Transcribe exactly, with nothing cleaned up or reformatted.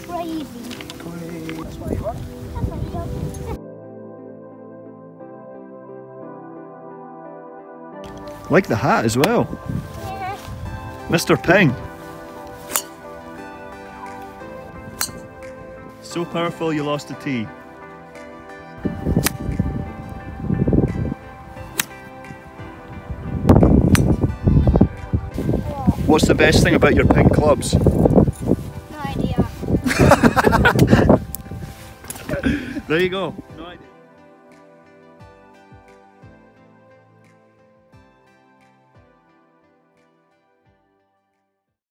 crazy. Crazy. That's why you are. That's what you do. Like the hat as well. Yeah. Mister Ping. So powerful you lost the tee. What's the best thing about your Ping clubs? No idea. There you go.